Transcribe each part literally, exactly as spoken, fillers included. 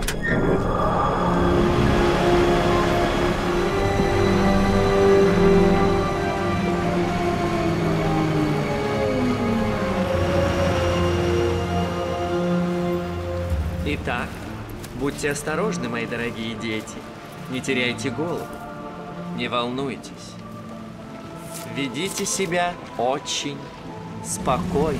Итак, будьте осторожны, мои дорогие дети. Не теряйте голову. Не волнуйтесь. Ведите себя очень спокойно.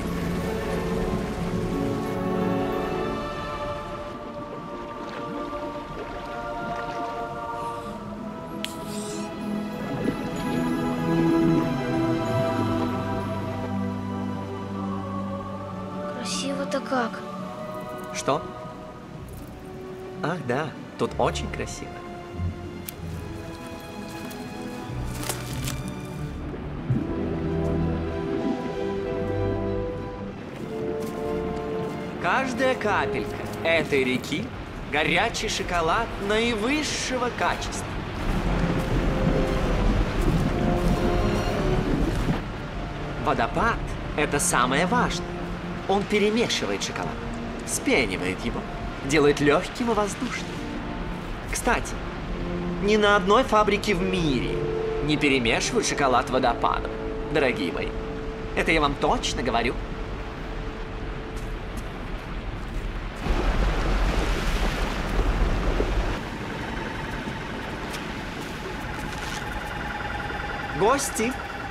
Красиво-то как? Что? Ах, да, тут очень красиво. Каждая капелька этой реки – горячий шоколад наивысшего качества. Водопад – это самое важное. Он перемешивает шоколад, вспенивает его, делает легким и воздушным. Кстати, ни на одной фабрике в мире не перемешивают шоколад водопадом, дорогие мои. Это я вам точно говорю. Гости,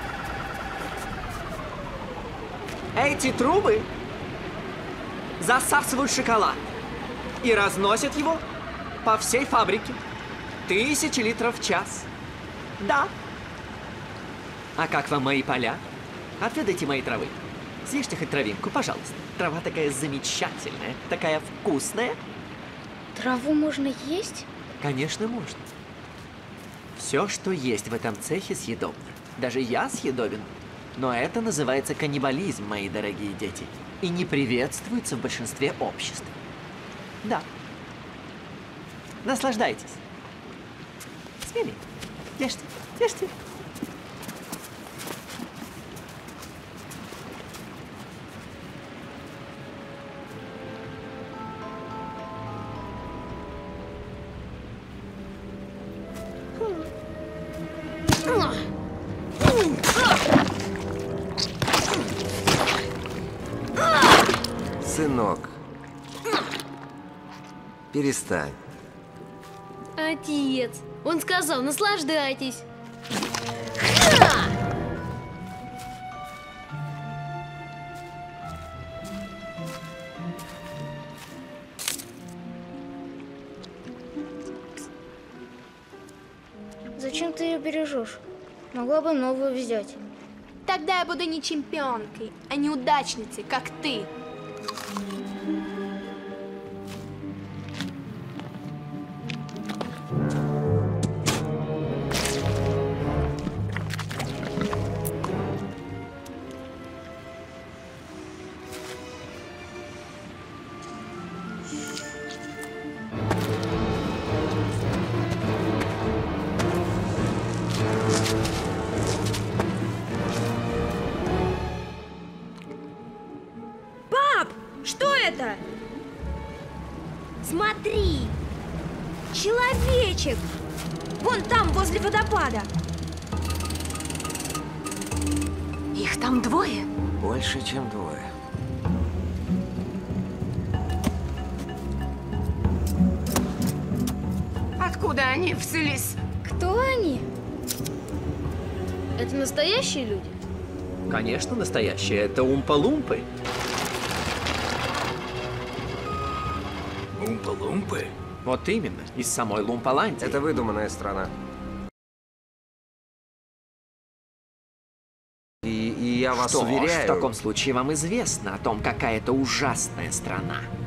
эти трубы засасывают шоколад и разносят его по всей фабрике. Тысячи литров в час. Да. А как вам мои поля? Отведайте мои травы. Съешьте хоть травинку, пожалуйста. Трава такая замечательная, такая вкусная. Траву можно есть? Конечно, можно. Все, что есть в этом цехе, съедобно. Даже я съедобен. Но это называется каннибализм, мои дорогие дети. И не приветствуется в большинстве обществ. Да. Наслаждайтесь. Смелее. Ешьте, ешьте. Сынок, перестань. Отец, он сказал, наслаждайтесь. Зачем ты ее бережешь? Могла бы новую взять. Тогда я буду не чемпионкой, а неудачницей, как ты. Смотри! Человечек! Вон там, возле водопада. Их там двое? Больше, чем двое. Откуда они взялись? Кто они? Это настоящие люди? Конечно, настоящие. Это умпа-лумпы. Умпа-лумпы? Вот именно, из самой Лумпаландии. Это выдуманная страна. И, и я вас Что ж, уверяю... в таком случае вам известно о том, какая это ужасная страна.